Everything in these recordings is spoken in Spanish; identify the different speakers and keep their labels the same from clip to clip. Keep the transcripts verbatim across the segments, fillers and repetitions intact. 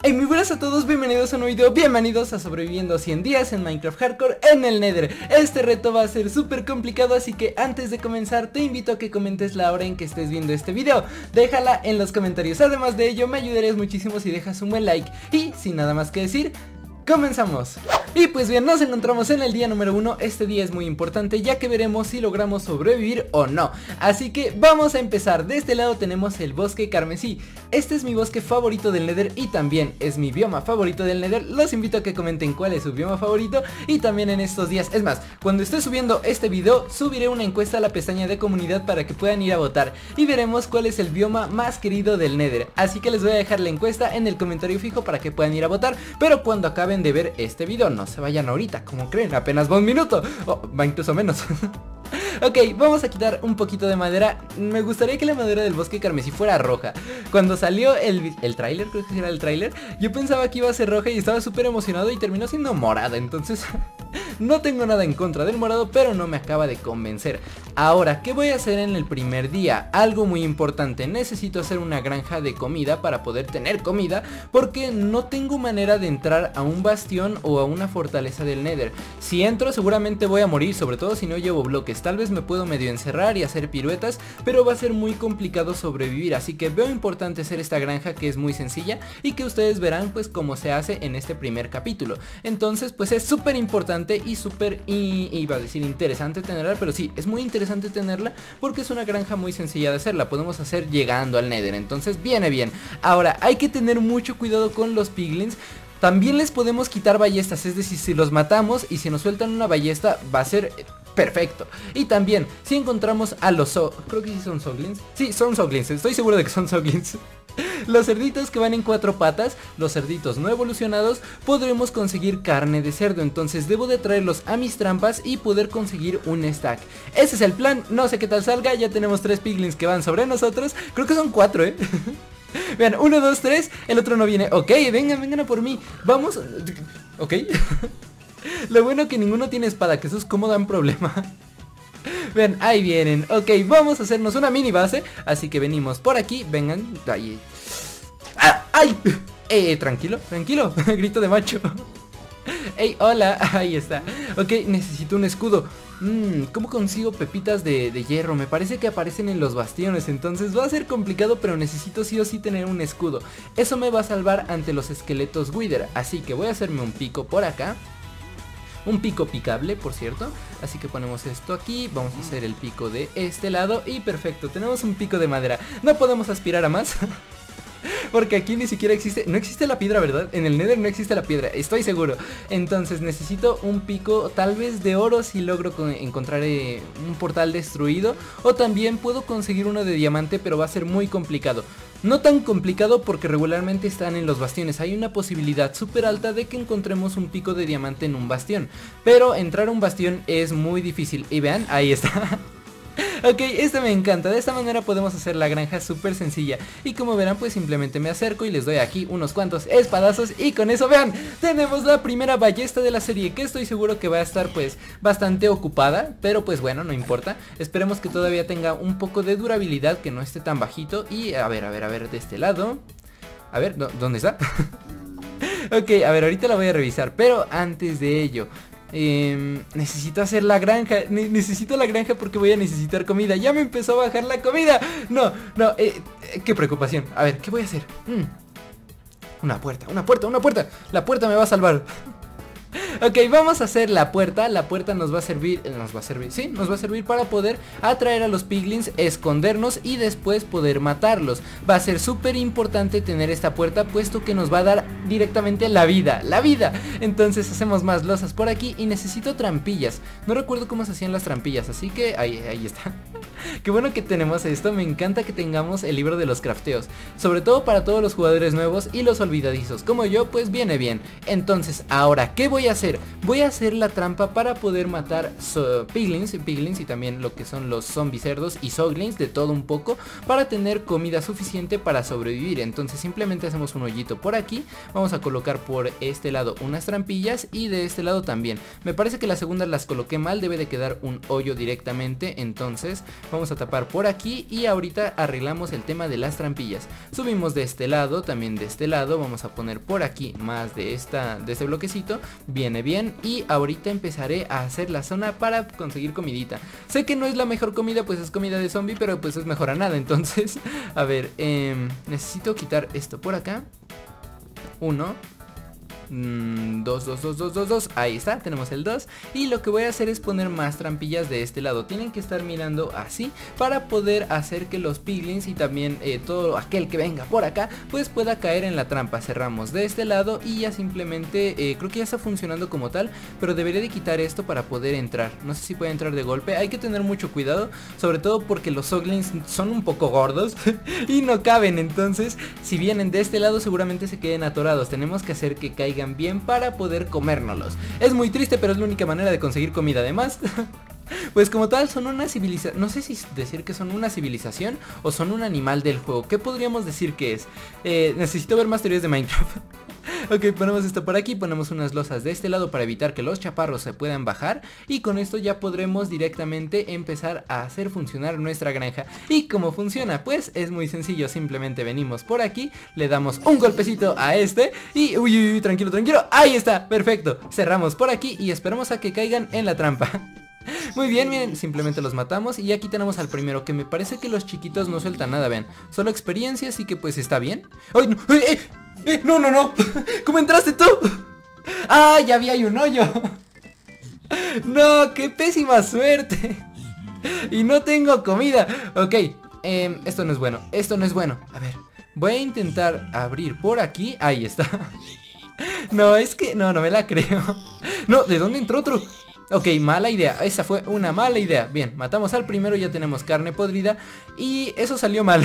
Speaker 1: Hey, muy buenas a todos, bienvenidos a un nuevo video, bienvenidos a Sobreviviendo cien días en Minecraft Hardcore en el Nether. Este reto va a ser súper complicado, así que antes de comenzar te invito a que comentes la hora en que estés viendo este video. Déjala en los comentarios, además de ello me ayudarías muchísimo si dejas un buen like. Y sin nada más que decir, comenzamos. Y pues bien, nos encontramos en el día número uno. Este día es muy importante ya que veremos si logramos sobrevivir o no. Así que vamos a empezar. De este lado tenemos el bosque carmesí. Este es mi bosque favorito del Nether y también es mi bioma favorito del Nether. Los invito a que comenten cuál es su bioma favorito. Y también en estos días, es más, cuando esté subiendo este video subiré una encuesta a la pestaña de comunidad para que puedan ir a votar y veremos cuál es el bioma más querido del Nether. Así que les voy a dejar la encuesta en el comentario fijo para que puedan ir a votar, pero cuando acaben de ver este video, no se vayan ahorita, como creen, apenas va un minuto, o oh, va incluso menos. Ok, vamos a quitar un poquito de madera. Me gustaría que la madera del bosque carmesí fuera roja. Cuando salió el, el tráiler, creo que era el tráiler, yo pensaba que iba a ser roja y estaba súper emocionado y terminó siendo morada. Entonces no tengo nada en contra del morado, pero no me acaba de convencer. Ahora, ¿qué voy a hacer en el primer día? Algo muy importante, necesito hacer una granja de comida para poder tener comida, porque no tengo manera de entrar a un bastión o a una fortaleza del Nether. Si entro seguramente voy a morir, sobre todo si no llevo bloques. Tal vez me puedo medio encerrar y hacer piruetas, pero va a ser muy complicado sobrevivir, así que veo importante hacer esta granja, que es muy sencilla y que ustedes verán pues cómo se hace en este primer capítulo. Entonces pues es súper importante y súper, iba a decir interesante tenerla, pero sí, es muy interesante tenerla porque es una granja muy sencilla de hacer. La podemos hacer llegando al Nether, entonces viene bien. Ahora hay que tener mucho cuidado con los piglins. También les podemos quitar ballestas, es decir, si los matamos y si nos sueltan una ballesta va a ser perfecto. Y también, si encontramos a los so creo que sí son soglins. Sí, son soglins, estoy seguro de que son soglins. Los cerditos que van en cuatro patas, los cerditos no evolucionados, podremos conseguir carne de cerdo. Entonces debo de traerlos a mis trampas y poder conseguir un stack. Ese es el plan, no sé qué tal salga. Ya tenemos tres piglins que van sobre nosotros. Creo que son cuatro, eh vean, uno, dos, tres, el otro no viene. Ok, vengan, vengan a por mí. Vamos. Ok. Lo bueno que ninguno tiene espada, que eso es como dan problema. Vean, ahí vienen. Ok, vamos a hacernos una mini base. Así que venimos por aquí, vengan. Ahí. ¡Ah! ¡Ay! Eh, tranquilo, tranquilo. Grito de macho. Ey, hola, ahí está. Ok, necesito un escudo. Mmm, ¿cómo consigo pepitas de, de hierro? Me parece que aparecen en los bastiones, entonces va a ser complicado, pero necesito sí o sí tener un escudo. Eso me va a salvar ante los esqueletos Wither, así que voy a hacerme un pico por acá. Un pico picable, por cierto. Así que ponemos esto aquí, vamos a hacer el pico de este lado y perfecto, tenemos un pico de madera. No podemos aspirar a más. Porque aquí ni siquiera existe, no existe la piedra, ¿verdad? En el Nether no existe la piedra, estoy seguro. Entonces necesito un pico tal vez de oro si logro encontrar eh, un portal destruido. O también puedo conseguir uno de diamante, pero va a ser muy complicado. No tan complicado porque regularmente están en los bastiones. Hay una posibilidad súper alta de que encontremos un pico de diamante en un bastión, pero entrar a un bastión es muy difícil. Y vean, ahí está. Ok, esto me encanta, de esta manera podemos hacer la granja súper sencilla. Y como verán pues simplemente me acerco y les doy aquí unos cuantos espadazos. Y con eso vean, tenemos la primera ballesta de la serie, que estoy seguro que va a estar pues bastante ocupada. Pero pues bueno, no importa, esperemos que todavía tenga un poco de durabilidad, que no esté tan bajito. Y a ver, a ver, a ver, de este lado. A ver, ¿dónde está? Ok, a ver, ahorita la voy a revisar, pero antes de ello Eh, necesito hacer la granja. ne Necesito la granja porque voy a necesitar comida. Ya me empezó a bajar la comida. No, no, eh, eh, qué preocupación. A ver, ¿qué voy a hacer? Mm. Una puerta, una puerta, una puerta. La puerta me va a salvar. Ok, vamos a hacer la puerta. La puerta nos va a servir, nos va a servir, sí, nos va a servir para poder atraer a los piglins, escondernos y después poder matarlos. Va a ser súper importante tener esta puerta, puesto que nos va a dar directamente la vida, la vida. Entonces hacemos más losas por aquí y necesito trampillas. No recuerdo cómo se hacían las trampillas, así que ahí, ahí está. Qué bueno que tenemos esto, me encanta que tengamos el libro de los crafteos, sobre todo para todos los jugadores nuevos y los olvidadizos como yo, pues viene bien. Entonces, ahora, ¿qué voy a hacer? Voy a hacer la trampa para poder matar so piglins, piglins y también lo que son los zombies cerdos y soglins, de todo un poco, para tener comida suficiente para sobrevivir. Entonces simplemente hacemos un hoyito por aquí, vamos a colocar por este lado unas trampillas y de este lado también. Me parece que las segundas las coloqué mal, debe de quedar un hoyo directamente, entonces Vamos a tapar por aquí y ahorita arreglamos el tema de las trampillas. Subimos de este lado, también de este lado. Vamos a poner por aquí más de, esta, de este bloquecito. Viene bien. Y ahorita empezaré a hacer la zona para conseguir comidita. Sé que no es la mejor comida, pues es comida de zombie, pero pues es mejor a nada. Entonces, a ver, eh, necesito quitar esto por acá. Uno. dos, dos, dos, dos, dos, dos. Ahí está, tenemos el dos. Y lo que voy a hacer es poner más trampillas de este lado. Tienen que estar mirando así para poder hacer que los piglins y también eh, todo aquel que venga por acá pues pueda caer en la trampa. Cerramos de este lado y ya simplemente eh, creo que ya está funcionando como tal, pero debería de quitar esto para poder entrar. No sé si puede entrar de golpe. Hay que tener mucho cuidado, sobre todo porque los zoglins son un poco gordos y no caben. Entonces si vienen de este lado seguramente se queden atorados. Tenemos que hacer que caigan bien para poder comérnoslos. Es muy triste, pero es la única manera de conseguir comida. Además pues como tal son una civilización. No sé si decir que son una civilización o son un animal del juego. ¿Qué podríamos decir que es? Eh, necesito ver más teorías de Minecraft. Ok, ponemos esto por aquí, ponemos unas losas de este lado para evitar que los chaparros se puedan bajar. Y con esto ya podremos directamente empezar a hacer funcionar nuestra granja. ¿Y cómo funciona? Pues es muy sencillo, simplemente venimos por aquí, le damos un golpecito a este y... Uy, uy, uy, tranquilo, tranquilo, ahí está, perfecto. Cerramos por aquí y esperamos a que caigan en la trampa. Muy bien, miren, simplemente los matamos. Y aquí tenemos al primero, que me parece que los chiquitos no sueltan nada, vean. Solo experiencia, así que pues está bien. ¡Ay, no! ¡Eh, eh! Eh, no, no, no. ¿Cómo entraste tú? Ah, ya había un hoyo. No, qué pésima suerte. Y no tengo comida. Ok, eh, esto no es bueno. Esto no es bueno. A ver, voy a intentar abrir por aquí. Ahí está. No, es que, no, no me la creo. No, ¿de dónde entró otro? Ok, mala idea, esa fue una mala idea. Bien, matamos al primero, ya tenemos carne podrida. Y eso salió mal.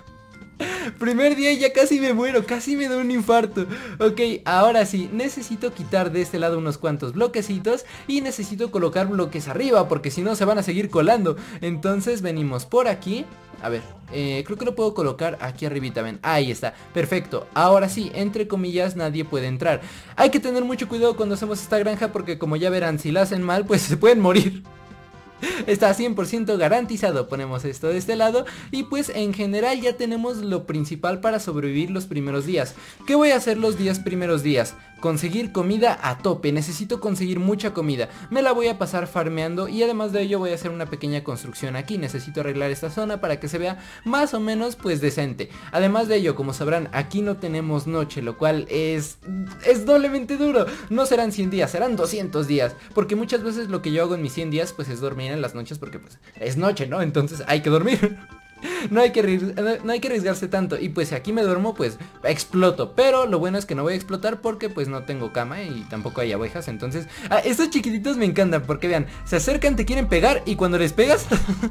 Speaker 1: Primer día y ya casi me muero, casi me da un infarto. Ok, ahora sí, necesito quitar de este lado unos cuantos bloquecitos y necesito colocar bloques arriba, porque si no se van a seguir colando. Entonces venimos por aquí. A ver, eh, creo que lo puedo colocar aquí arribita, ven, ahí está, perfecto. Ahora sí, entre comillas, nadie puede entrar. Hay que tener mucho cuidado cuando hacemos esta granja, porque como ya verán, si la hacen mal, pues se pueden morir. Está cien por ciento garantizado. Ponemos esto de este lado y pues en general ya tenemos lo principal para sobrevivir los primeros días. ¿Qué voy a hacer los diez primeros días? Conseguir comida a tope, necesito conseguir mucha comida. Me la voy a pasar farmeando y además de ello voy a hacer una pequeña construcción aquí. Necesito arreglar esta zona para que se vea más o menos pues decente. Además de ello, como sabrán, aquí no tenemos noche, lo cual es, es doblemente duro. No serán cien días, serán doscientos días, porque muchas veces lo que yo hago en mis cien días pues es dormir en las noches, porque pues es noche, ¿no? Entonces hay que dormir. No hay que, no hay que arriesgarse tanto. Y pues si aquí me duermo pues exploto. Pero lo bueno es que no voy a explotar porque pues no tengo cama y tampoco hay abejas. Entonces, ah, estos chiquititos me encantan porque vean, se acercan, te quieren pegar y cuando les pegas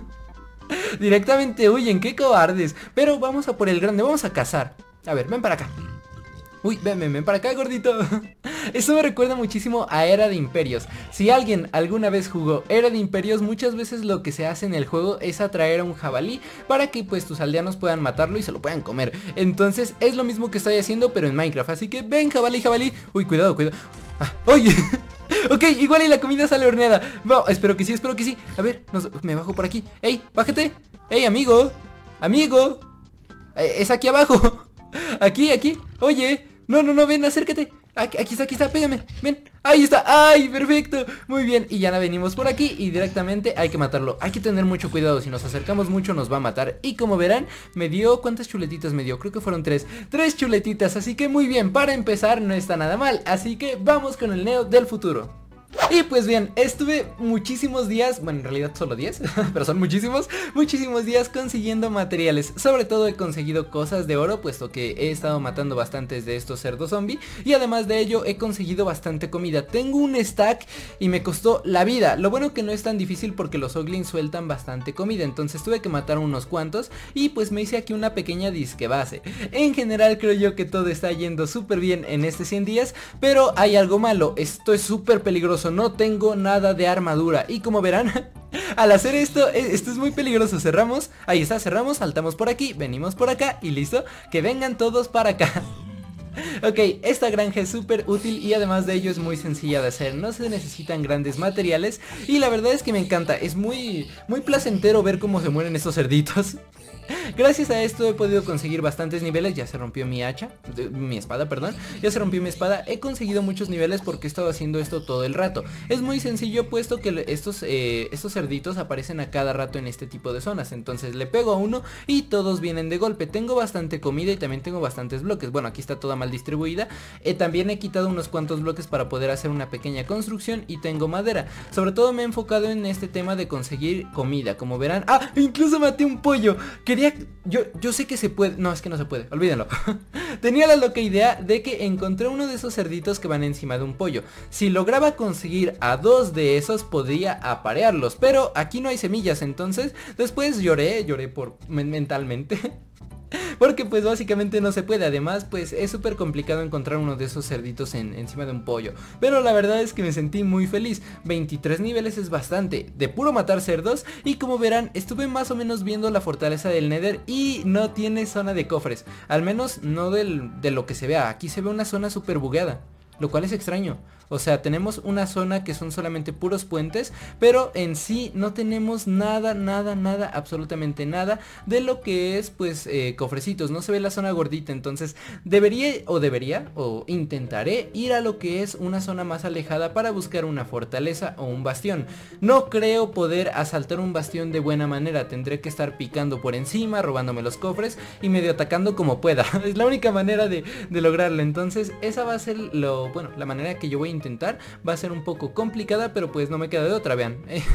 Speaker 1: directamente huyen, qué cobardes. Pero vamos a por el grande, vamos a cazar. A ver, ven para acá. Uy, ven, ven, ven para acá, gordito. Eso me recuerda muchísimo a Era de Imperios. Si alguien alguna vez jugó Era de Imperios, muchas veces lo que se hace en el juego es atraer a un jabalí para que pues tus aldeanos puedan matarlo y se lo puedan comer. Entonces es lo mismo que estoy haciendo pero en Minecraft. Así que ven, jabalí, jabalí. Uy, cuidado, cuidado. Ah, oye. Ok, igual y la comida sale horneada. No, espero que sí, espero que sí. A ver, nos, me bajo por aquí. Ey, bájate. Ey, amigo. Amigo. Eh, es aquí abajo. Aquí, aquí. Oye. No, no, no, ven, acércate. Aquí, aquí está, aquí está, pégame. Ven. Ahí está. Ay, perfecto. Muy bien. Y ya venimos por aquí y directamente hay que matarlo. Hay que tener mucho cuidado. Si nos acercamos mucho nos va a matar. Y como verán, me dio... ¿Cuántas chuletitas me dio? Creo que fueron tres. Tres chuletitas. Así que muy bien. Para empezar no está nada mal. Así que vamos con el Neo del futuro. Y pues bien, estuve muchísimos días, bueno en realidad solo diez, pero son muchísimos, muchísimos días consiguiendo materiales. Sobre todo he conseguido cosas de oro, puesto que he estado matando bastantes de estos cerdos zombie. Y además de ello he conseguido bastante comida. Tengo un stack y me costó la vida. Lo bueno que no es tan difícil porque los Oglins sueltan bastante comida. Entonces tuve que matar unos cuantos y pues me hice aquí una pequeña disque base. En general creo yo que todo está yendo súper bien en este cien días, pero hay algo malo, esto es súper peligroso. No tengo nada de armadura y como verán, al hacer esto, esto es muy peligroso. Cerramos, ahí está, cerramos, saltamos por aquí, venimos por acá y listo, que vengan todos para acá. Ok, esta granja es súper útil y además de ello es muy sencilla de hacer, no se necesitan grandes materiales y la verdad es que me encanta, es muy, muy placentero ver cómo se mueren estos cerditos. Gracias a esto he podido conseguir bastantes niveles. Ya se rompió mi hacha, de, mi espada, perdón. Ya se rompió mi espada. He conseguido muchos niveles porque he estado haciendo esto todo el rato. Es muy sencillo puesto que estos, eh, estos cerditos aparecen a cada rato en este tipo de zonas. Entonces le pego a uno y todos vienen de golpe. Tengo bastante comida y también tengo bastantes bloques. Bueno, aquí está toda mal distribuida. eh, También he quitado unos cuantos bloques para poder hacer una pequeña construcción y tengo madera. Sobre todo me he enfocado en este tema de conseguir comida. Como verán, ¡ah! Incluso maté un pollo. Quería... Yo, yo sé que se puede, no, es que no se puede, olvídenlo. Tenía la loca idea de que encontré uno de esos cerditos que van encima de un pollo. Si lograba conseguir a dos de esos podría aparearlos, pero aquí no hay semillas, entonces después lloré, lloré por mentalmente. Porque pues básicamente no se puede. Además pues es súper complicado encontrar uno de esos cerditos en, encima de un pollo. Pero la verdad es que me sentí muy feliz. veintitrés niveles es bastante de puro matar cerdos. Y como verán estuve más o menos viendo la fortaleza del Nether y no tiene zona de cofres. Al menos no del, de lo que se vea. Aquí se ve una zona súper bugueada, lo cual es extraño. O sea, tenemos una zona que son solamente puros puentes, pero en sí no tenemos nada, nada, nada, absolutamente nada de lo que es, pues, eh, cofrecitos. No se ve la zona gordita, entonces debería, o debería, o intentaré ir a lo que es una zona más alejada para buscar una fortaleza o un bastión. No creo poder asaltar un bastión de buena manera, tendré que estar picando por encima, robándome los cofres y medio atacando como pueda. Es la única manera de, de lograrlo, entonces esa va a ser lo, bueno, la manera que yo voy a intentar. Va a ser un poco complicada, pero pues no me queda de otra, vean.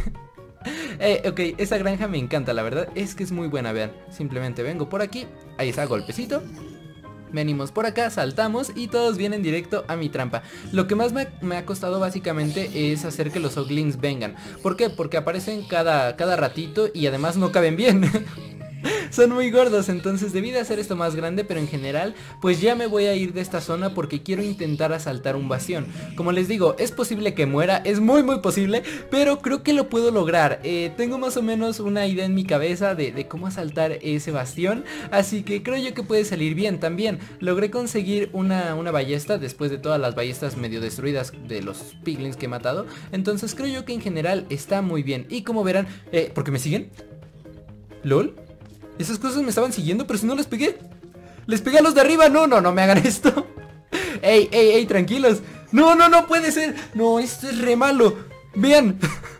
Speaker 1: eh, Ok, esa granja me encanta, la verdad es que es muy buena, vean. Simplemente vengo por aquí, ahí está, golpecito. Venimos por acá, saltamos y todos vienen directo a mi trampa. Lo que más me, me ha costado básicamente es hacer que los Oglings vengan. ¿Por qué? Porque aparecen cada, cada ratito y además no caben bien. Son muy gordos, entonces debí de hacer esto más grande, pero en general pues ya me voy a ir de esta zona porque quiero intentar asaltar un bastión. Como les digo, es posible que muera, es muy muy posible, pero creo que lo puedo lograr. eh, Tengo más o menos una idea en mi cabeza de, de cómo asaltar ese bastión, así que creo yo que puede salir bien. También logré conseguir una, una ballesta después de todas las ballestas medio destruidas de los piglins que he matado. Entonces creo yo que en general está muy bien. Y como verán, eh, ¿por qué me siguen? ¿Lol? Esas cosas me estaban siguiendo, pero si no les pegué. Les pegué a los de arriba, no, no, no me hagan esto. Ey, ey, ey, tranquilos. No, no, no puede ser. No, esto es re malo. Vean.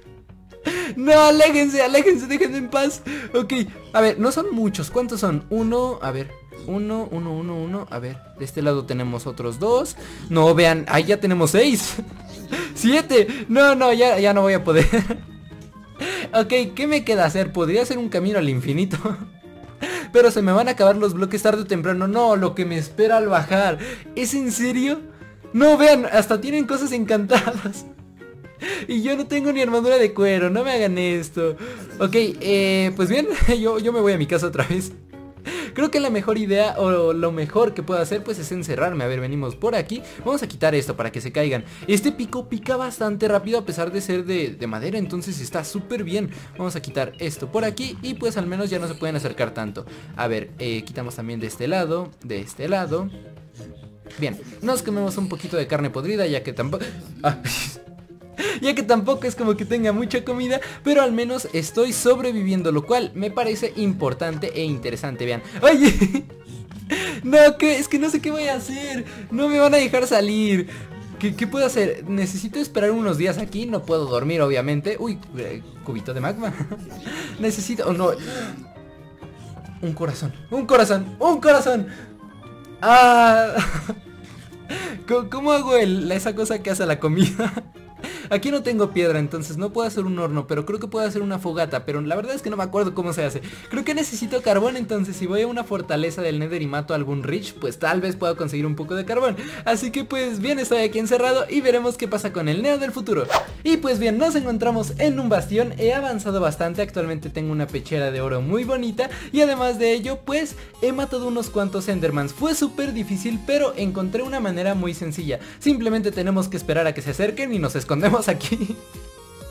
Speaker 1: No, aléjense, aléjense, déjenme en paz. Ok, a ver, no son muchos. ¿Cuántos son? Uno, a ver. Uno, uno, uno, uno. A ver, de este lado tenemos otros dos. No, vean, ahí ya tenemos seis. Siete. No, no, ya, ya no voy a poder. Ok, ¿qué me queda hacer? Podría hacer un camino al infinito. Pero se me van a acabar los bloques tarde o temprano. No, lo que me espera al bajar. ¿Es en serio? No, vean, hasta tienen cosas encantadas. Y yo no tengo ni armadura de cuero, no me hagan esto. Ok, eh, pues bien, yo, yo me voy a mi casa otra vez. Creo que la mejor idea o lo mejor que puedo hacer pues es encerrarme. A ver, venimos por aquí. Vamos a quitar esto para que se caigan. Este pico pica bastante rápido a pesar de ser de, de madera, entonces está súper bien. Vamos a quitar esto por aquí y pues al menos ya no se pueden acercar tanto. A ver, eh, quitamos también de este lado, de este lado. Bien, nos comemos un poquito de carne podrida ya que tampoco... Ah. Ya que tampoco es como que tenga mucha comida, pero al menos estoy sobreviviendo, lo cual me parece importante e interesante. Vean, ¡ay! No, que es que no sé qué voy a hacer. No me van a dejar salir. ¿Qué, qué puedo hacer? Necesito esperar unos días aquí. No puedo dormir, obviamente. Uy, eh, cubito de magma. Necesito... Oh, no. Un corazón, un corazón, un corazón. Ah. ¿Cómo hago el, esa cosa que hace la comida? Aquí no tengo piedra, entonces no puedo hacer un horno, pero creo que puedo hacer una fogata, pero la verdad es que no me acuerdo cómo se hace. Creo que necesito carbón, entonces si voy a una fortaleza del Nether y mato a algún Rich, pues tal vez pueda conseguir un poco de carbón. Así que pues bien, estoy aquí encerrado y veremos qué pasa con el Neo del futuro. Y pues bien, nos encontramos en un bastión, he avanzado bastante, actualmente tengo una pechera de oro muy bonita y además de ello pues he matado unos cuantos Endermans. Fue súper difícil, pero encontré una manera muy sencilla. Simplemente tenemos que esperar a que se acerquen y nos escondemos aquí.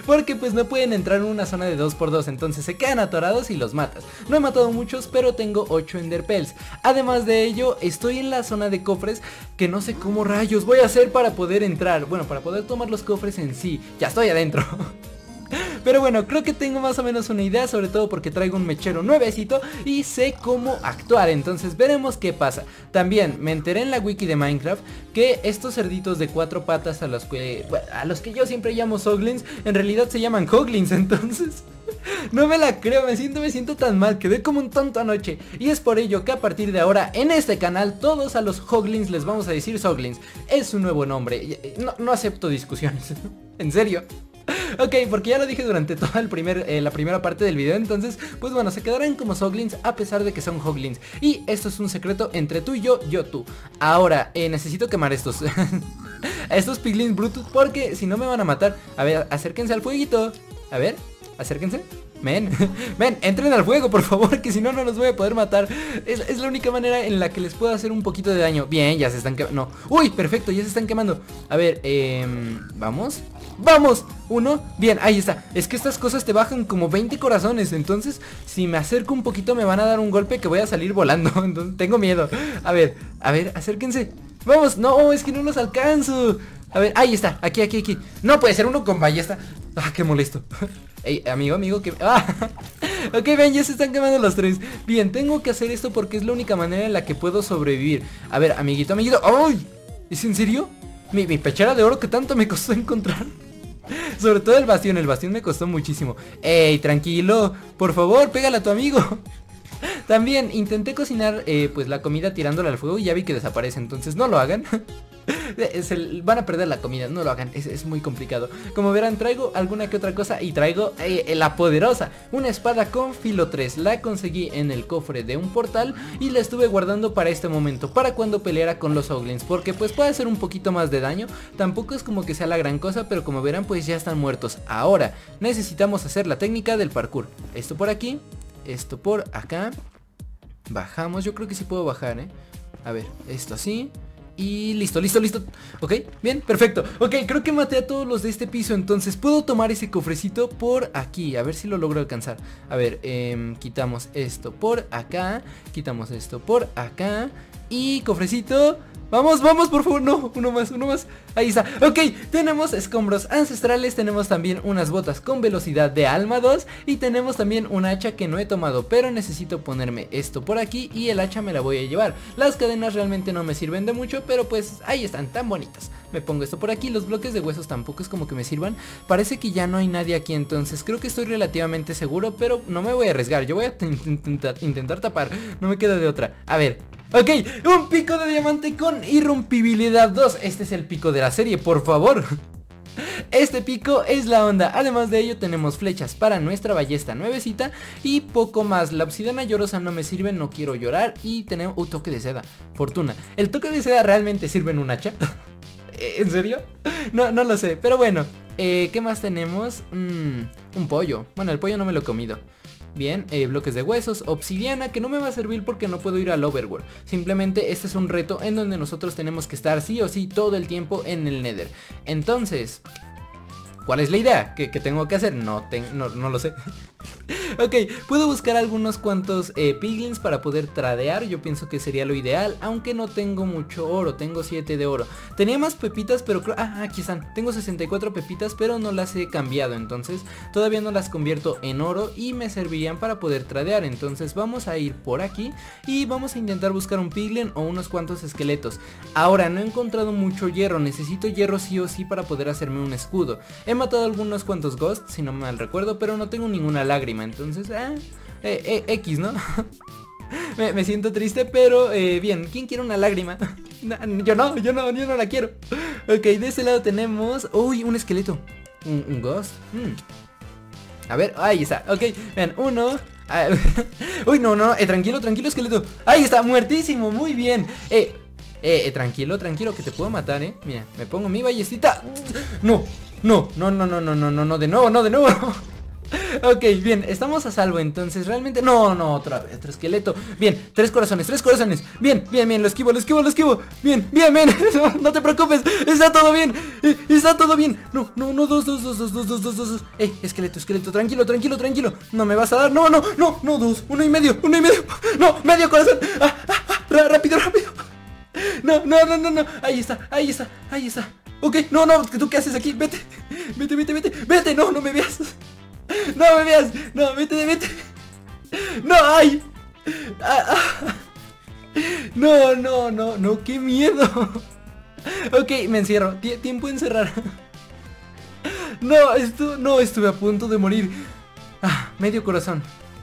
Speaker 1: porque pues no pueden entrar en una zona de dos por dos, entonces se quedan atorados y los matas. No he matado muchos, pero tengo ocho Enderpearls. Además de ello, estoy en la zona de cofres que no sé cómo rayos voy a hacer para poder entrar. Bueno, para poder tomar los cofres en sí. Ya estoy adentro. Pero bueno, creo que tengo más o menos una idea, sobre todo porque traigo un mechero nuevecito y sé cómo actuar, entonces veremos qué pasa. También me enteré en la wiki de Minecraft que estos cerditos de cuatro patas a los que, bueno, a los que yo siempre llamo Zoglins, en realidad se llaman Hoglins, entonces... No me la creo, me siento, me siento tan mal, quedé como un tonto anoche. Y es por ello que a partir de ahora en este canal todos a los Hoglins les vamos a decir Zoglins. Es un nuevo nombre, no, no acepto discusiones, en serio. Ok, porque ya lo dije durante toda el primer, eh, la primera parte del video, entonces, pues bueno, se quedarán como Zoglins a pesar de que son Hoglins. Y esto es un secreto entre tú y yo, yo tú. Ahora, eh, necesito quemar estos, estos piglins Bluetooth porque si no me van a matar. A ver, acérquense al fueguito. A ver, acérquense. Men, men, entren al fuego por favor, que si no, no los voy a poder matar. es, es la única manera en la que les puedo hacer un poquito de daño. Bien, ya se están quemando. No, uy, perfecto, ya se están quemando. A ver, eh, vamos. ¡Vamos! Uno, bien, ahí está. Es que estas cosas te bajan como veinte corazones. Entonces, si me acerco un poquito me van a dar un golpe que voy a salir volando. Entonces, tengo miedo. A ver, a ver, acérquense. Vamos, no, es que no los alcanzo. A ver, ahí está, aquí, aquí, aquí. No puede ser uno con ballesta. Ah, qué molesto. Ey, amigo, amigo, que... Ah. Ok, ven, ya se están quemando los tres. Bien, tengo que hacer esto porque es la única manera en la que puedo sobrevivir. A ver, amiguito, amiguito. ¡Ay! ¿Es en serio? Mi, mi pechera de oro que tanto me costó encontrar. Sobre todo el bastión, el bastión me costó muchísimo. Ey, tranquilo, por favor, pégale a tu amigo. También intenté cocinar eh, pues la comida tirándola al fuego y ya vi que desaparece, entonces no lo hagan. Se van a perder la comida, no lo hagan, es, es muy complicado. Como verán, traigo alguna que otra cosa y traigo eh, la poderosa, una espada con filo tres. La conseguí en el cofre de un portal y la estuve guardando para este momento, para cuando peleara con los Zoglins, porque pues puede hacer un poquito más de daño. Tampoco es como que sea la gran cosa, pero como verán pues ya están muertos. Ahora necesitamos hacer la técnica del parkour. Esto por aquí, esto por acá. Bajamos, yo creo que sí puedo bajar, eh. A ver, esto así. Y listo, listo, listo. Ok, bien, perfecto. Ok, creo que maté a todos los de este piso. Entonces puedo tomar ese cofrecito por aquí. A ver si lo logro alcanzar. A ver, eh, quitamos esto por acá. Quitamos esto por acá. Y cofrecito. Vamos, vamos, por favor, no, uno más, uno más. Ahí está, ok, tenemos escombros ancestrales. Tenemos también unas botas con velocidad de alma dos. Y tenemos también un hacha que no he tomado, pero necesito ponerme esto por aquí y el hacha me la voy a llevar. Las cadenas realmente no me sirven de mucho, pero pues ahí están, tan bonitas. Me pongo esto por aquí, los bloques de huesos tampoco es como que me sirvan. Parece que ya no hay nadie aquí, entonces creo que estoy relativamente seguro, pero no me voy a arriesgar. Yo voy a intentar, intentar tapar, no me queda de otra. A ver, ok, un pico de diamante con irrompibilidad dos. Este es el pico de la serie, por favor. Este pico es la onda. Además de ello tenemos flechas para nuestra ballesta nuevecita y poco más. La obsidiana llorosa no me sirve, no quiero llorar. Y tenemos un uh, toque de seda, fortuna. ¿El toque de seda realmente sirve en un hacha? ¿En serio? No, no lo sé, pero bueno, eh, ¿qué más tenemos? Mm, un pollo, bueno, el pollo no me lo he comido. Bien, eh, bloques de huesos, obsidiana, que no me va a servir porque no puedo ir al overworld. Simplemente este es un reto en donde nosotros tenemos que estar sí o sí todo el tiempo en el nether. Entonces, ¿cuál es la idea? ¿Qué, qué tengo que hacer? No, ten, no, no lo sé. Ok, puedo buscar algunos cuantos eh, piglins para poder tradear. Yo pienso que sería lo ideal, aunque no tengo mucho oro, tengo siete de oro. Tenía más pepitas, pero creo... Ah, aquí están, tengo sesenta y cuatro pepitas, pero no las he cambiado. Entonces todavía no las convierto en oro y me servirían para poder tradear. Entonces vamos a ir por aquí y vamos a intentar buscar un piglin o unos cuantos esqueletos. Ahora, no he encontrado mucho hierro, necesito hierro sí o sí para poder hacerme un escudo. He matado algunos cuantos ghosts, si no me mal recuerdo, pero no tengo ninguna lágrima. Entonces, ah, eh, eh, X, ¿no? me, me siento triste, pero eh, bien, ¿quién quiere una lágrima? No, yo no, yo no, yo no la quiero. Ok, de este lado tenemos... Uy, un esqueleto. Un, un ghost. Hmm. A ver, ahí está, ok, vean, uno... Uy, no, no, eh, tranquilo, tranquilo, esqueleto. Ahí está, muertísimo, muy bien. Eh, eh, eh, tranquilo, tranquilo, que te puedo matar, eh. Mira, me pongo mi ballestita. No, no, no, no, no, no, no, no, de nuevo, no, de nuevo. Ok, bien, estamos a salvo entonces, realmente. No, no, otra vez, otro esqueleto. Bien, tres corazones, tres corazones. Bien, bien, bien, lo esquivo, lo esquivo, lo esquivo. Bien, bien, bien, no, no te preocupes, está todo bien, eh, está todo bien. No, no, no, dos, dos, dos, dos, dos, dos, dos, dos, dos. Ey, esqueleto, esqueleto, tranquilo, tranquilo, tranquilo. No me vas a dar, no, no, no, no, dos, uno y medio, uno y medio. No, medio corazón. Ah, ah, ah, rápido, rápido. No, no, no, no, no, ahí está, ahí está, ahí está. Ok, no, no, ¿tú qué haces aquí? Vete, vete, vete, vete, vete, no, no me veas. No me veas, no, vete, vete. No, ay. Ah, ah. No, no, no, no, qué miedo. Ok, me encierro, T tiempo de encerrar. No, esto, no, estuve a punto de morir. Ah, medio corazón.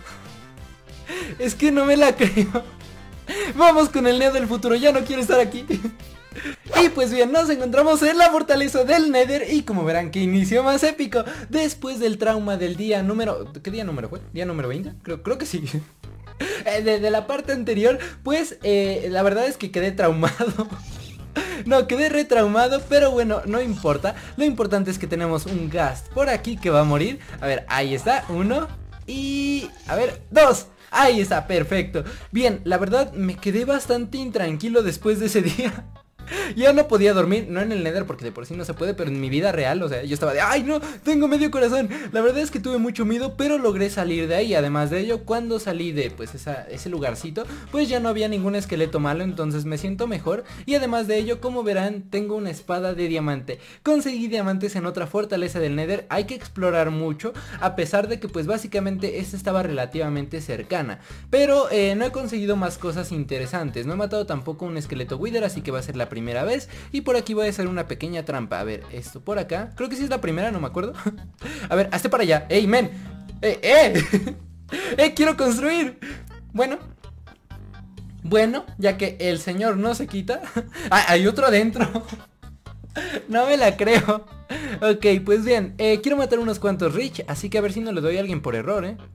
Speaker 1: Es que no me la creo. Vamos con el Neo del futuro, ya no quiero estar aquí. Y pues bien, nos encontramos en la fortaleza del Nether. Y como verán, que inicio más épico. Después del trauma del día número... ¿Qué día número fue? ¿Día número veinte? Creo, creo que sí. de, de la parte anterior, pues eh, la verdad es que quedé traumado. No, quedé retraumado, pero bueno, no importa. Lo importante es que tenemos un Ghast por aquí que va a morir. A ver, ahí está, uno. Y... a ver, dos. Ahí está, perfecto. Bien, la verdad me quedé bastante intranquilo después de ese día. Ya no podía dormir, no en el Nether porque de por sí no se puede, pero en mi vida real, o sea, yo estaba de ¡ay no! Tengo medio corazón. La verdad es que tuve mucho miedo, pero logré salir de ahí. Además de ello, cuando salí de pues esa, ese lugarcito, pues ya no había ningún esqueleto malo, entonces me siento mejor. Y además de ello, como verán, tengo una espada de diamante. Conseguí diamantes en otra fortaleza del Nether. Hay que explorar mucho, a pesar de que pues básicamente esta estaba relativamente cercana. Pero eh, no he conseguido más cosas interesantes. No he matado tampoco un esqueleto wither, así que va a ser la primera vez. Y por aquí voy a hacer una pequeña trampa. A ver, esto por acá, creo que sí es la primera, no me acuerdo. A ver, hazte para allá. ¡Ey, men! ¡Eh, eh! ¡Eh, quiero construir! Bueno Bueno, ya que el señor no se quita. ¡Ah, hay otro adentro! No me la creo. Ok, pues bien, eh, quiero matar unos cuantos Rich, así que a ver si no le doy a alguien por error, eh.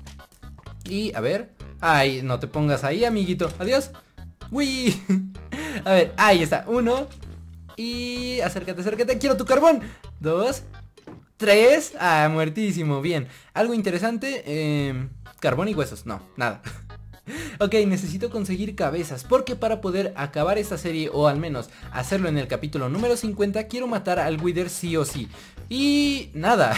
Speaker 1: Y a ver. Ay, no te pongas ahí, amiguito. Adiós. Uy. A ver, ahí está, uno. Y acércate, acércate, quiero tu carbón. Dos, tres. Ah, muertísimo, bien. Algo interesante, eh, carbón y huesos, no, nada. Ok, necesito conseguir cabezas, porque para poder acabar esta serie, o al menos hacerlo en el capítulo número cincuenta, quiero matar al Wither sí o sí. Y nada.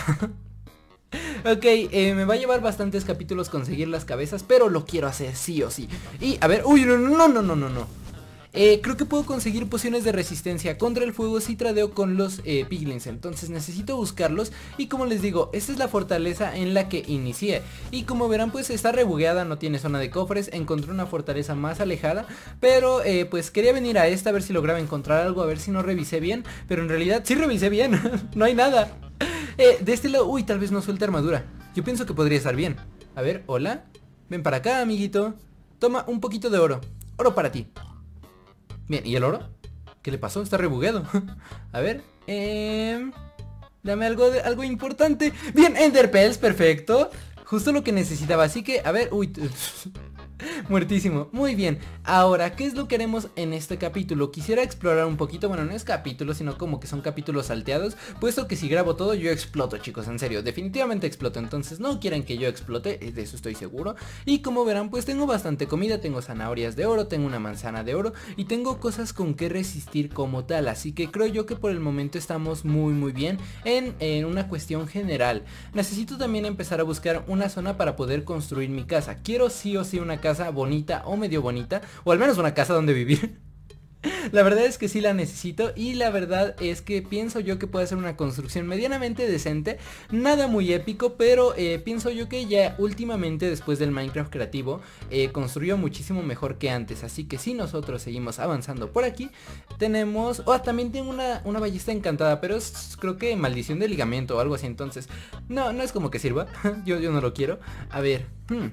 Speaker 1: Ok, eh, me va a llevar bastantes capítulos conseguir las cabezas, pero lo quiero hacer sí o sí. Y a ver, uy, no, no, no, no, no, no. Eh, creo que puedo conseguir pociones de resistencia contra el fuego si tradeo con los eh, piglins. Entonces necesito buscarlos. Y como les digo, esta es la fortaleza en la que inicié. Y como verán, pues está rebugueada, no tiene zona de cofres. Encontré una fortaleza más alejada, pero eh, pues quería venir a esta a ver si lograba encontrar algo, a ver si no revisé bien. Pero en realidad sí revisé bien. No hay nada. eh, De este lado, uy, tal vez no suelte armadura. Yo pienso que podría estar bien. A ver, hola. Ven para acá, amiguito. Toma un poquito de oro. Oro para ti. Bien, ¿y el oro? ¿Qué le pasó? Está rebugueado. A ver, eh, dame algo de, algo importante. Bien, Enderpearls, perfecto. Justo lo que necesitaba, así que, a ver, uy. Muertísimo, muy bien. Ahora, ¿qué es lo que haremos en este capítulo? Quisiera explorar un poquito, bueno, no es capítulo, sino como que son capítulos salteados, puesto que si grabo todo yo exploto, chicos, en serio, definitivamente exploto. Entonces no quieren que yo explote, de eso estoy seguro. Y como verán, pues tengo bastante comida, tengo zanahorias de oro, tengo una manzana de oro y tengo cosas con que resistir como tal. Así que creo yo que por el momento estamos muy muy bien en, en una cuestión general. Necesito también empezar a buscar una zona para poder construir mi casa. Quiero sí o sí una casa casa bonita o medio bonita, o al menos una casa donde vivir. La verdad es que sí la necesito, y la verdad es que pienso yo que puede ser una construcción medianamente decente, nada muy épico, pero eh, pienso yo que ya últimamente, después del Minecraft creativo, eh, construyó muchísimo mejor que antes. Así que si nosotros seguimos avanzando por aquí, tenemos... Oh, también tengo una, una ballesta encantada, pero es creo que maldición de ligamento o algo así, entonces no, no es como que sirva. yo, yo no lo quiero. A ver, hmm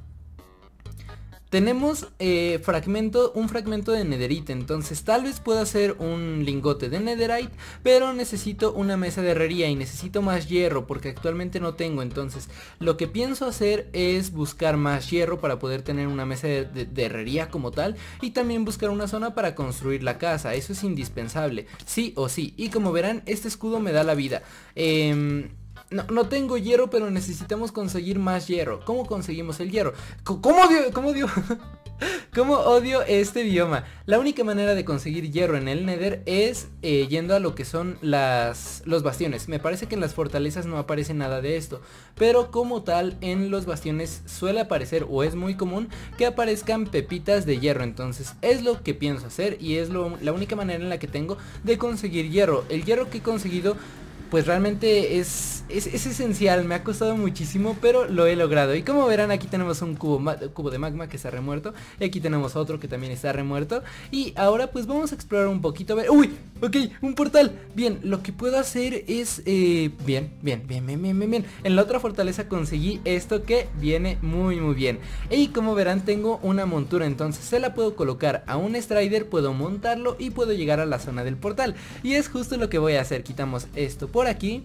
Speaker 1: tenemos eh, fragmento, un fragmento de netherite, entonces tal vez pueda hacer un lingote de netherite, pero necesito una mesa de herrería y necesito más hierro porque actualmente no tengo. Entonces lo que pienso hacer es buscar más hierro para poder tener una mesa de, de, de herrería como tal, y también buscar una zona para construir la casa. Eso es indispensable, sí o sí. Y como verán, este escudo me da la vida. eh, No, no tengo hierro, pero necesitamos conseguir más hierro. ¿Cómo conseguimos el hierro? C- ¿Cómo odio? ¿Cómo odio? ¿Cómo odio este bioma? La única manera de conseguir hierro en el Nether es eh, yendo a lo que son las los bastiones. Me parece que en las fortalezas no aparece nada de esto, pero como tal en los bastiones suele aparecer, o es muy común, que aparezcan pepitas de hierro. Entonces es lo que pienso hacer y es lo, la única manera en la que tengo de conseguir hierro. El hierro que he conseguido pues realmente es, es, es esencial, me ha costado muchísimo, pero lo he logrado. Y como verán, aquí tenemos un cubo, cubo de magma que está remuerto, y aquí tenemos otro que también está remuerto. Y ahora pues vamos a explorar un poquito, a ver, uy, ok, un portal. Bien, lo que puedo hacer es, eh, bien, bien, bien, bien, bien, bien, bien. En la otra fortaleza conseguí esto que viene muy muy bien. Y como verán, tengo una montura, entonces se la puedo colocar a un strider, puedo montarlo y puedo llegar a la zona del portal. Y es justo lo que voy a hacer, quitamos esto por aquí.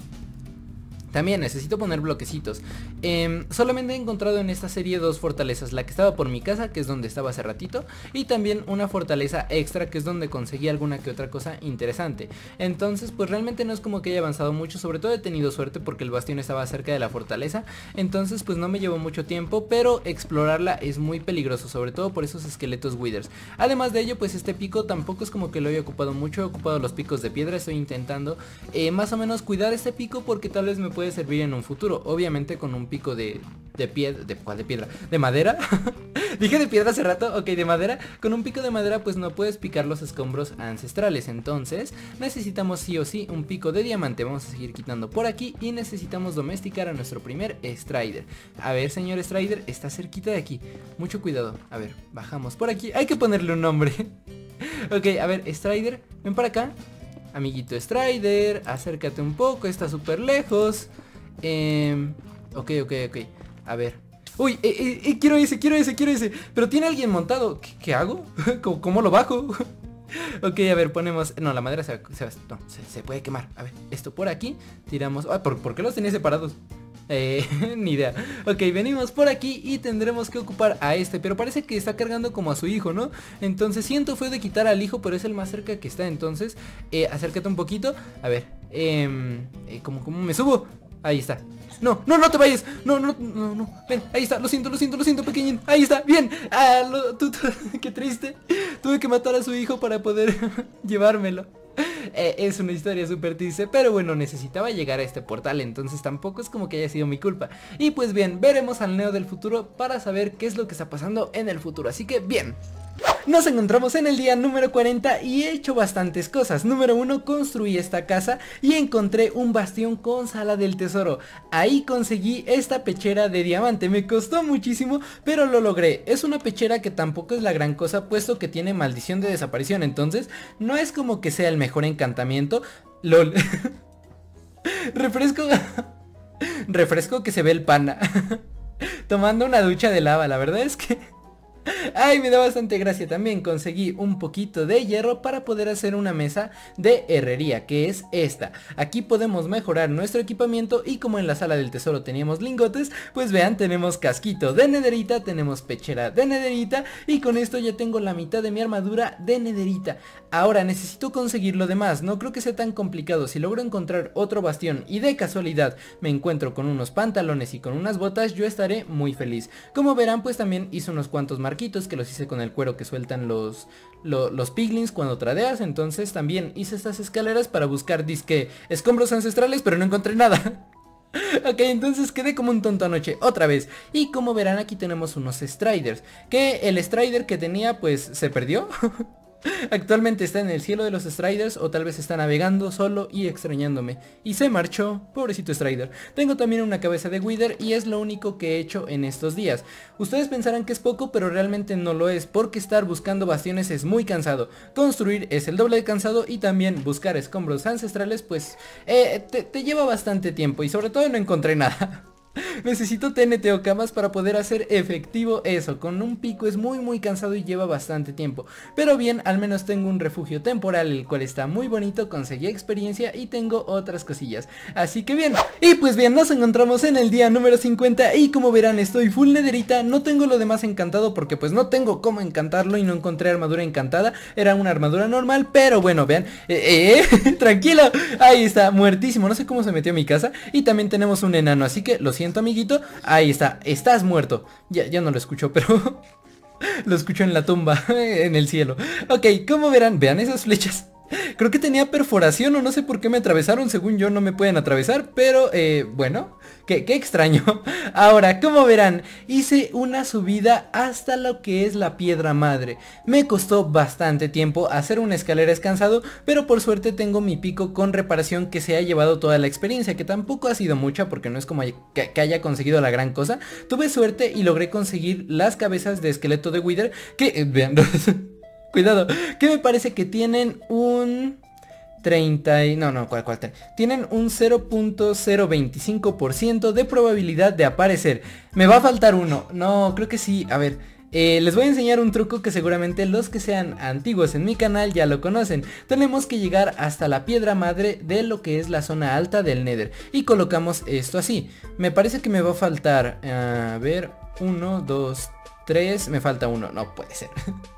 Speaker 1: También necesito poner bloquecitos. eh, Solamente he encontrado en esta serie dos fortalezas. La que estaba por mi casa, que es donde estaba hace ratito, y también una fortaleza extra, que es donde conseguí alguna que otra cosa interesante. Entonces pues realmente no es como que haya avanzado mucho. Sobre todo he tenido suerte porque el bastión estaba cerca de la fortaleza. Entonces pues no me llevó mucho tiempo, pero explorarla es muy peligroso, sobre todo por esos esqueletos withers. Además de ello, pues este pico tampoco es como que lo haya ocupado mucho. He ocupado los picos de piedra. Estoy intentando eh, más o menos cuidar este pico, porque tal vez me puede servir en un futuro. Obviamente con un pico de, de piedra, de, ¿cuál de piedra? De madera. Dije de piedra hace rato, ok, de madera. Con un pico de madera pues no puedes picar los escombros ancestrales. Entonces necesitamos sí o sí un pico de diamante. Vamos a seguir quitando por aquí y necesitamos domesticar a nuestro primer strider. A ver, señor strider, está cerquita de aquí. Mucho cuidado. A ver, bajamos por aquí. Hay que ponerle un nombre. Ok, a ver, strider, ven para acá. Amiguito strider, acércate un poco, está súper lejos. Eh, ok, ok, ok. A ver. Uy, eh, eh, eh, quiero ese, quiero ese, quiero ese. Pero tiene alguien montado. ¿Qué, qué hago? ¿Cómo, cómo lo bajo? Ok, a ver, ponemos... No, la madera se, se, no, se, se puede quemar. A ver, esto por aquí. Tiramos... Ah, ¿por, ¿por qué los tenía separados? Eh, ni idea. Ok, venimos por aquí y tendremos que ocupar a este, pero parece que está cargando como a su hijo, ¿no? Entonces siento feo de quitar al hijo, pero es el más cerca que está. Entonces, eh, acércate un poquito. A ver, eh, eh, ¿cómo, cómo me subo? Ahí está. No, no, no te vayas. No, no, no, no. Ven, ahí está. Lo siento, lo siento, lo siento, pequeñín. Ahí está, bien. Ah, lo, tú, tú, qué triste. Tuve que matar a su hijo para poder llevármelo. Eh, es una historia súper triste, pero bueno, necesitaba llegar a este portal, entonces tampoco es como que haya sido mi culpa. Y pues bien, veremos al Neo del futuro para saber qué es lo que está pasando en el futuro, así que bien. Nos encontramos en el día número cuarenta y he hecho bastantes cosas. Número uno, construí esta casa y encontré un bastión con sala del tesoro. Ahí conseguí esta pechera de diamante. Me costó muchísimo, pero lo logré. Es una pechera que tampoco es la gran cosa, puesto que tiene maldición de desaparición. Entonces, no es como que sea el mejor encantamiento. LOL. Refresco. Refresco que se ve el pana. Tomando una ducha de lava, la verdad es que... Ay, me da bastante gracia. También conseguí un poquito de hierro para poder hacer una mesa de herrería, que es esta. Aquí podemos mejorar nuestro equipamiento y como en la sala del tesoro teníamos lingotes, pues vean, tenemos casquito de nederita, tenemos pechera de nederita y con esto ya tengo la mitad de mi armadura de nederita. Ahora necesito conseguir lo demás, no creo que sea tan complicado. Si logro encontrar otro bastión y de casualidad me encuentro con unos pantalones y con unas botas, yo estaré muy feliz. Como verán, pues también hice unos cuantos marquitos que los hice con el cuero que sueltan los, los, los piglins cuando tradeas. Entonces también hice estas escaleras para buscar disque escombros ancestrales, pero no encontré nada. Ok, entonces quedé como un tonto anoche otra vez. Y como verán, aquí tenemos unos striders, que el strider que tenía pues se perdió. Actualmente está en el cielo de los striders, o tal vez está navegando solo y extrañándome. Y se marchó, pobrecito strider. Tengo también una cabeza de wither y es lo único que he hecho en estos días. Ustedes pensarán que es poco, pero realmente no lo es, porque estar buscando bastiones es muy cansado. Construir es el doble de cansado y también buscar escombros ancestrales pues eh, te, te lleva bastante tiempo y sobre todo no encontré nada. Necesito T N T o camas para poder hacer efectivo eso. Con un pico es muy muy cansado y lleva bastante tiempo. Pero bien, al menos tengo un refugio temporal, el cual está muy bonito, conseguí experiencia y tengo otras cosillas. Así que bien, y pues bien, nos encontramos en el día número cincuenta y como verán estoy full nederita. No tengo lo demás encantado porque pues no tengo cómo encantarlo y no encontré armadura encantada. Era una armadura normal, pero bueno, vean, eh, eh, tranquilo, ahí está, muertísimo. No sé cómo se metió a mi casa. Y también tenemos un enano, así que lo siento amiguito, ahí está, estás muerto. Ya, ya no lo escucho, pero lo escucho en la tumba, en el cielo. Ok, como verán, vean esas flechas. Creo que tenía perforación o no sé por qué me atravesaron. Según yo no me pueden atravesar, pero eh, bueno, qué, qué extraño. Ahora, como verán, hice una subida hasta lo que es la piedra madre. Me costó bastante tiempo, hacer una escalera es cansado, pero por suerte tengo mi pico con reparación que se ha llevado toda la experiencia, que tampoco ha sido mucha porque no es como que, que haya conseguido la gran cosa. Tuve suerte y logré conseguir las cabezas de esqueleto de Wither, que, eh, vean... Cuidado, que me parece que tienen un treinta y... No, no, ¿cuál, cuál? Tienen un cero punto cero veinticinco por ciento de probabilidad de aparecer. Me va a faltar uno. No, creo que sí. A ver, eh, les voy a enseñar un truco que seguramente los que sean antiguos en mi canal ya lo conocen. Tenemos que llegar hasta la piedra madre de lo que es la zona alta del Nether. Y colocamos esto así. Me parece que me va a faltar... A ver, uno, dos, tres... Me falta uno, no puede ser.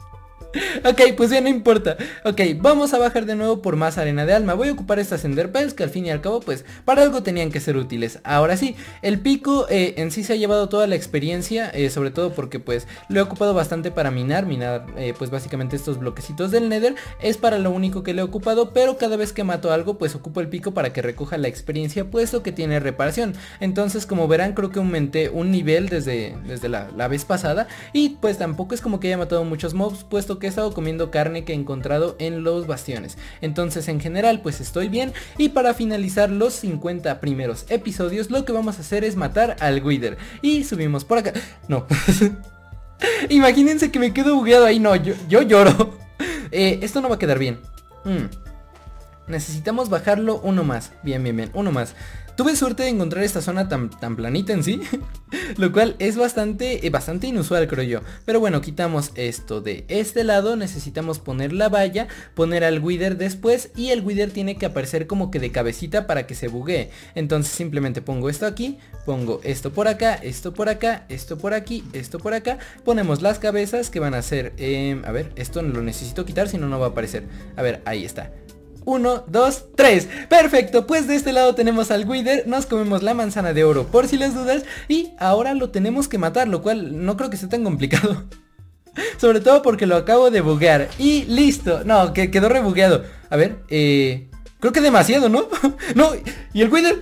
Speaker 1: Ok, pues ya no importa. Ok, vamos a bajar de nuevo por más arena de alma. Voy a ocupar estas Ender Pearls que al fin y al cabo pues para algo tenían que ser útiles. Ahora sí, el pico eh, en sí se ha llevado toda la experiencia, eh, sobre todo porque pues lo he ocupado bastante para minar. Minar eh, pues básicamente estos bloquecitos del Nether es para lo único que le he ocupado. Pero cada vez que mato algo pues ocupo el pico para que recoja la experiencia, puesto que tiene reparación. Entonces como verán creo que aumenté un nivel desde, desde la, la vez pasada. Y pues tampoco es como que haya matado muchos mobs, puesto que he estado comiendo carne que he encontrado en los bastiones. Entonces en general pues estoy bien. Y para finalizar los cincuenta primeros episodios lo que vamos a hacer es matar al Wither. Y subimos por acá. No. Imagínense que me quedo bugueado ahí. No, yo, yo lloro. eh, Esto no va a quedar bien. hmm. Necesitamos bajarlo uno más. Bien, bien, bien, uno más. Tuve suerte de encontrar esta zona tan, tan planita en sí. Lo cual es bastante, eh, bastante inusual creo yo. Pero bueno, quitamos esto de este lado. Necesitamos poner la valla, poner al Wither después. Y el Wither tiene que aparecer como que de cabecita para que se buguee. Entonces simplemente pongo esto aquí, pongo esto por acá, esto por acá, esto por aquí, esto por acá. Ponemos las cabezas que van a ser, eh, a ver, esto lo necesito quitar si no, no va a aparecer. A ver, ahí está. uno, dos, tres. Perfecto, pues de este lado tenemos al Wither. Nos comemos la manzana de oro por si las dudas. Y ahora lo tenemos que matar, lo cual no creo que sea tan complicado. Sobre todo porque lo acabo de buguear. Y listo, no, que quedó rebugueado. A ver, eh... creo que demasiado, ¿no? No, ¿y el Wither?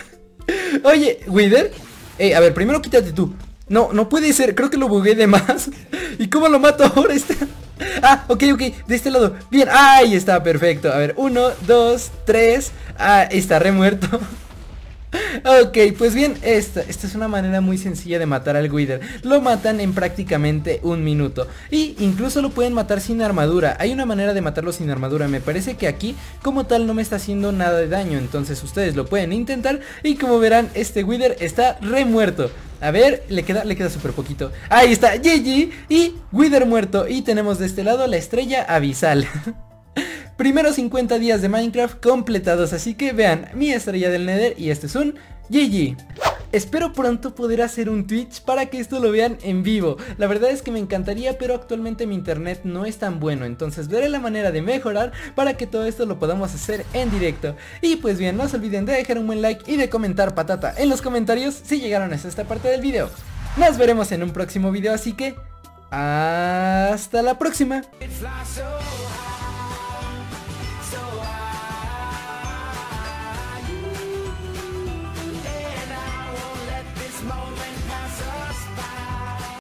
Speaker 1: Oye, Wither, eh, a ver, primero quítate tú. No, no puede ser, creo que lo bugué de más. ¿Y cómo lo mato ahora? Este... Ah, ok, ok, de este lado. Bien, ahí está, perfecto. A ver, uno, dos, tres. Ah, está remuerto. Ok, pues bien, esta, esta es una manera muy sencilla de matar al Wither. Lo matan en prácticamente un minuto. Y incluso lo pueden matar sin armadura. Hay una manera de matarlo sin armadura. Me parece que aquí como tal no me está haciendo nada de daño. Entonces ustedes lo pueden intentar. Y como verán, este Wither está remuerto. A ver, le queda, le queda súper poquito. Ahí está, G G y Wither muerto. Y tenemos de este lado la estrella abisal. Primeros cincuenta días de Minecraft completados. Así que vean, mi estrella del Nether. Y este es un G G. Espero pronto poder hacer un Twitch para que esto lo vean en vivo. La verdad es que me encantaría, pero actualmente mi internet no es tan bueno. Entonces veré la manera de mejorar para que todo esto lo podamos hacer en directo. Y pues bien, no se olviden de dejar un buen like y de comentar patata en los comentarios si llegaron hasta esta parte del video. Nos veremos en un próximo video, así que hasta la próxima.